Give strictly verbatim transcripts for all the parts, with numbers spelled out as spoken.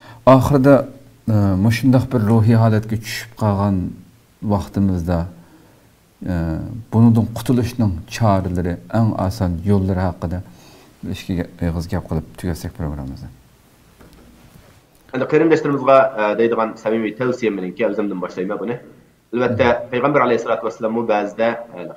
Ahirda mushundaq bir ruhiy holatga tushib qolgan vaqtimizda bundan qutulishning choralari, eng oson yo'llari haqida ishga eg'iz gap qilib tugasak programmamizni. Endi qarindoshlarımızga deydigan samimiy tavsiyam meniki o'zimdan boshlayman buni. Albatta Payg'ambar alayhisolatu vasallam bu ba'zida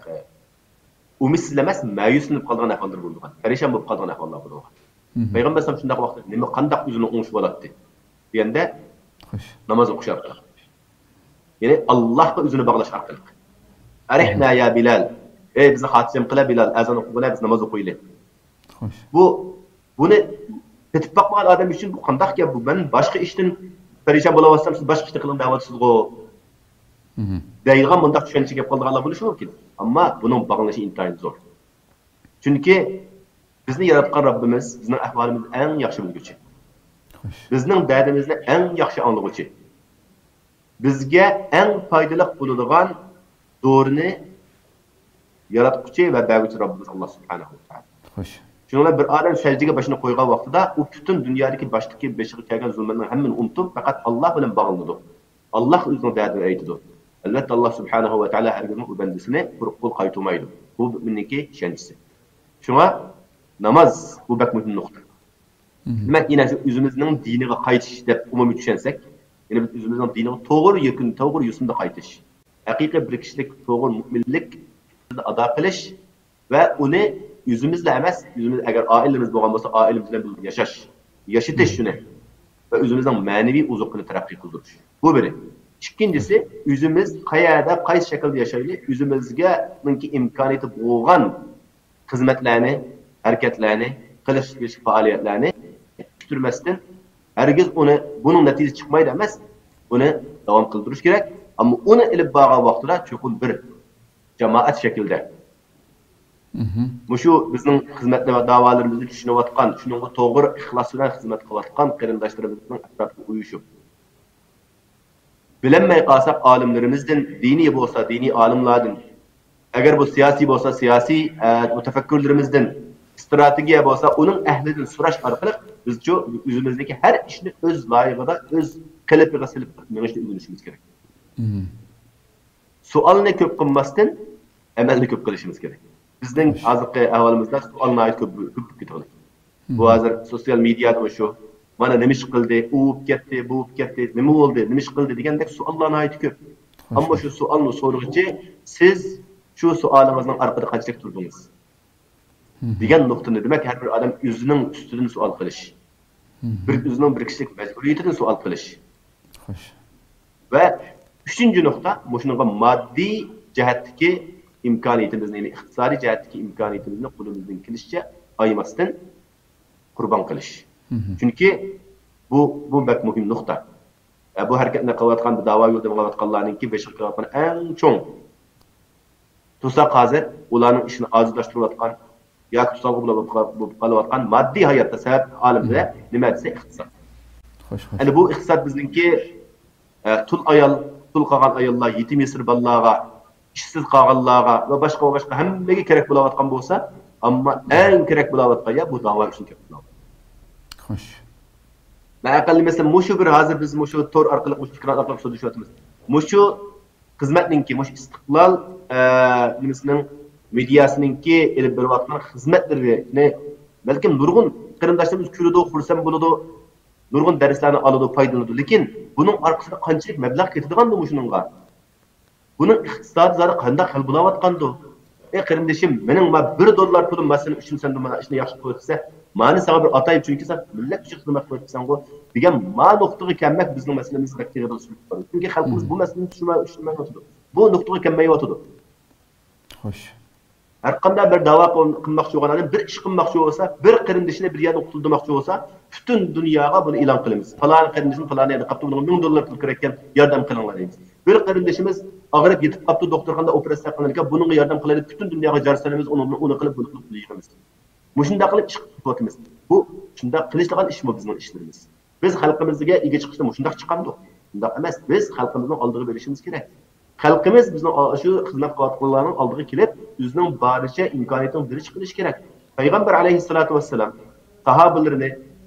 umidsiz ma'yuslanib qolgan ahvollar bo'lgan. Parishon bo'lib qolgan ahvollar bo'lgan. Payg'ambar sallallohu shundaq vaqtda nima qandaq o'zini o'ngishib oladi deganda namoz o'qish orqali. Ya'ni Allohga o'zini bog'lash orqali. Arihna ya Bilal. Ey bizni xotirjam qila Bilal, azon o'qib biz namoz o'qiylik. Xo'sh. Bu buni ketib bakmagan adam için bu qandaq gap bu? Ben başka işten perişan bo'layotsam siz başka ishni qiling deyapsizgo. Deyilgan bundaq tushuncha gap qolganlar bo'lishi mumkin. Ammo buning bog'lanishi intayin zo'r. Chunki bizni yaratgan Rabbimiz bizning ahvolimizni eng yaxshi bilguchi. Bizning dardimizni eng yaxshi anglag'uchi. Bizga eng foydali bo'ladigan do'rini yaratquchi va berguchi Rabbimiz Alloh subhanahu va taolo. Xo'sh. Şunlar bir adam secdege başına koygan vaxtida o bütün dünyadaki baştaki beşiği kelgan zulmlarning hammani unutib faqat Alloh bilan bog'lanadi. Alloh o'zining dardini aytadi. Albatta Alloh subhanahu va taolo har kuni u bandasini quruq qo'l qaytarmaydi. Bu mu'minniki ishonchisi. Shunga namoz bu bak muhim nuqta. Demak, yine o'zimizning diniga qaytish deb umumiy tushunsak, yine biz o'zimizning diniga to'g'ri yakun, to'g'ri yo'sinda qaytish. Haqiqiy bir kishilik to'g'ri mu'minlik ado qilish va uni yüzümüzle emas, yüzümüz eğer ailemiz bo'lgan bo'lsa, ailemizle yaşaş, yaşatış shuni ve yüzümüzden manevi uzuqini taraqqiy qildirish. Bu biri. İkincisi, yüzümüz qayerda, qaysi shaklda yashayli, yüzümüzga minki imkoniyati bo'lgan xizmatlarni, harakatlarni, qilish faoliyatlarni tuturmasdan, hergiz uni bunun natijasi chiqmaydi emas, uni davom qildirish kerak. Ammo uni ilib borgan vaqtida cho'qin bir jamoat shaklda Muşu bizim hizmetli ve davalarımızı düşünüvatkan, şununla doğru ihlas bilen hizmet kılatkan qarindoshlarımızın etrafına uyuşup. Bilinmey qalsak alimlerimizden, dini bolsa dini alimlardan, eğer bu siyasi bolsa siyasi e, mutafekkirlerimizden, stratejiye bolsa onun ehliden so'rash orqali biz şu yüzümüzdeki her işini öz layığında, öz qilipiga silib menishni o'rganishimiz kerak. Sualni ko'p qilmasdan amalni ko'p qilishimiz kerak. Bizning hozirgi ahvolimizda sualni aytib ko'p ko'p ketadi. Bu hozir sosyal medyada shu mana nima ish qildi, u ketdi, bu ketdi, nima bo'ldi, nima ish qildi degandek savollarni aytib ko'p. Ammo shu savolni so'rag'ichi siz shu savolingizning orqada qanchalik turdingiz? Degan nuqtani demak har bir odam o'zining ustidan savol qilish. Bir o'zining bir kishilik majburiyatidan savol qilish. Xo'sh. Va uchinchi nuqta, shunga moddiy jihatdagi imkoniyatimizni, ya'ni iqtisodiy jihatdagi imkoniyatimizni qo'limizdan kelishicha aymasdan qurbon qilish. Chunki bu bu bak muhim nuqta. Bu harakatni qilayotgan bu da'vo yo'lida bo'layotganlarningki besh qilayotgan eng cho'ng tuzoq hozir ularning ishini ozodlashtirayotgan yoki tuzoq bo'lib qolayotgan moddiy hayotda sabab olimda nima desa iqtisod. Xo'sh, xo'sh. Endi bu iqtisod bizningki tul ayol, tul qolgan ayollar, yetim yesir bolalarga işsiz qolganlarga va boshqa boshqa hammaga kerak bo'layotgan bo'lsa, ammo eng kerak bo'layotgan ya bu da'vo uchun kerak bo'ladi. Xo'sh. Men aqallimasa mushu bir hozir biz mushu tor orqali fikr orqali so'zlashyapmiz. Mushu xizmatninki, mushu istiqlol nimasining mediasiningki elib berayotgan xizmatlarini balkim nurg'un qarindoshlarimiz ko'radi, xursand bo'ladi, nurg'un darslarni oladi, foydalanadi, lekin buning orqasida qanchalik mablag' ketadigan bu shuningga. Bunun iqtisadi zari qandaq hal bo'layotgandi? Ey qarindashim, mening ma bir dollar pulim masalan uchun sen mana ishni yaxshi qo'ysa, meni sana bir atayib chunki sen millat uchun xizmat qilibsan-ku degan ma nuqtaga kelmak bizning masalamiz bakteriyada usulib qoldi. Chunki xalqimiz bu masalani tushunmayotdi. Bu nuqtaga kelmayotdi. Xo'sh. Har qanday bir da'vo qilmoqchi bo'lgan odam bir ish qilmoqchi bo'lsa, bir qarindashini bir yerda qutuldirmoqchi bo'lsa, butun dunyoga buni e'lon qilamiz. Falon qarindashim falon yerda qapti bunga ming dollar pul kerak ekan, yordam qilinglar deymiz. Bir qarindashimiz og'rib yetib qapti, doktorxonada operatsiya qilingan, bunga yordam qilaylik, butun dunyoga jarsanamiz, uni uni qilib buni qilib yig'amiz. Mushunda qilib ish qilyapmiz. Bu shunda qilishgan ishmi bizning ishlarimiz. Biz xalqimizga ega chiqishda mushunda chiqamdi. Shunda emas, biz xalqimizning oldiga berishimiz kerak. Xalqimiz bizning shu xizmat qilayotganlarning oldiga kelib, o'zining baricha imkoniyatini berish qilish kerak. Payg'ambar alayhissalatu vassalam sahobalarni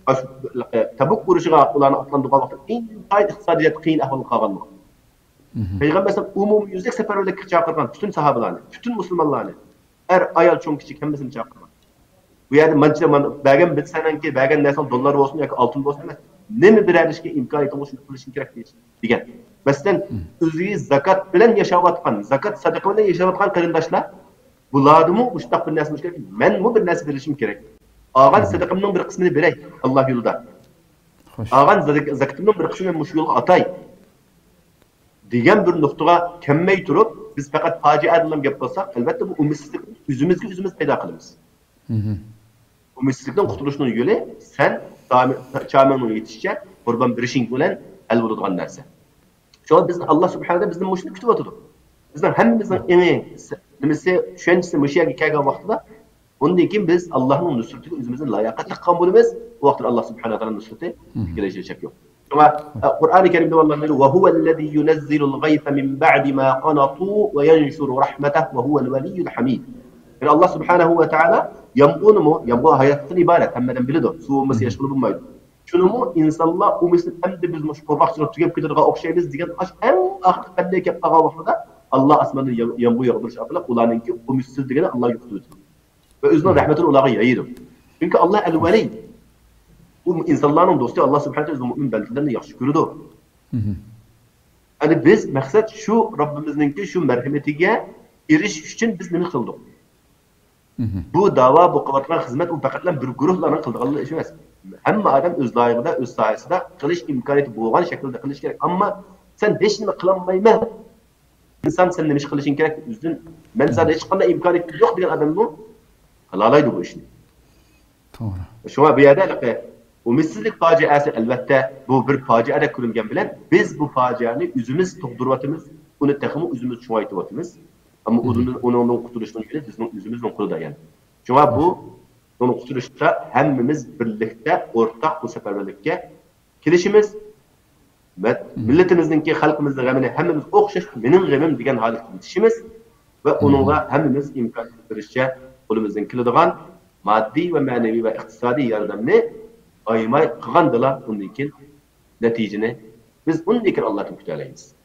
Tabuk urushiga ularni otlandigan vaqtda intayin iqtisodiyat qiyin ahvolga qolgan. Payg'ambar alayhisalom umumyuzlik safarbarlikka chaqirgan butun sahobalarni, butun musulmonlarni, er ayol cho'ng kichik hammasini chaqirgan. Bu yerda mancha bergan bitsananki, bergan narsa dollar bo'lsin yoki oltin bo'lsin emas. Nima berishga imkoniyati bo'lsa shuni qilishing kerak degan. Masalan, o'zingiz zakat bilan yashayotgan, zakat sadaqa bilan yashayotgan qarindoshlar bularni mushtaq bir narsa kerak. Men bu bir narsa berishim kerak. Olgan sadaqamning bir qismini beray Alloh yo'lida. Olgan zakatimning bir qismini mush yo'lga atay. Degan bir nuqtaga kelmay turib, biz faqat fojiadan gap qilsak, albatta bu umidsizlik o'zimizga o'zimiz paydo qilamiz. Umidsizlikdan qutulishning yo'li sen chamanning yetishicha qurban berishing bilan hal bo'ladigan narsa. Shu bizni Alloh subhanahu va bizni mushni kutib o'tadi. Bizning hammamizning eng nimasi tushunchisi mushiyaga kelgan vaqtida undan keyin biz Allohning nusratiga o'zimizni layoqatli qilgan bo'lamiz. Bu vaqtda Alloh subhanahu va taolo nusrati kelajak yo'q. Shunga Qur'oni Karimda Alloh va huvallazi yunazzilul g'aytha min ba'di ma qanatu va yanshuru rahmatahu va huval valiyyul hamid. Yani Allah subhanahu wa ta'ala yamqunu mu yamqu hayatdan ibaret hammadan biladi. Su'umasi yashqulu bo'lmaydi. Shuni mu insonlar umisni endi biz mush qo'rqoqchilik tugab ketadigan o'xshaymiz degan eng oxirgi qanday kelib qolgan vaqtida Allah osmondan yomg'ir yog'dirish orqali ularninki umidsiz degani Alloh yo'qotib o'tdi. Va o'zining rahmatini ularga yaydi. Chunki Alloh al-Vali. Bu insonlarning do'sti Alloh subhanahu va taolo mu'min bandalarni yaxshi ko'radi. Ani biz maqsad shu Robbimizningki shu marhamatiga erishish uchun biz nima qildik? Bu da'vo bu qilayotgan xizmat u faqat bir guruhlarning qiladigan ish emas. Hamma odam o'z loyig'ida, o'z sohasida qilish imkoniyati bo'lgan shaklda qilish kerak. Ammo sen hech nima qila olmayman. Inson sen nima ish qilishing kerak? O'zing men sen hech qanday imkoniyat yo'q degan odamni qila oladi bu ishni. To'g'ri. Shunga bu yerda umidsizlik fojiasi albatta bu bir fojiada ko'ringan bilan biz bu fojiani o'zimiz tug'diryapmiz, uni taxmi o'zimiz cho'ytyapmiz. Ammo o'zimiz undan qutulishning yo'li bizning o'zimizning qo'lida yani. Shunga bu uni qutulishda hammamiz birlikda o'rtaq bu safarbarlikka kelishimiz, millatimizningki xalqimizning g'amini hammamiz o'xshash mening g'amim degan holatga yetishimiz va uningga hammamiz imkon berishcha qo'limizdan keladigan moddiy va ma'naviy va iqtisodiy yordamni aymay qilgandilar undan keyin natijani biz undan keyin Allohdan kutalaymiz.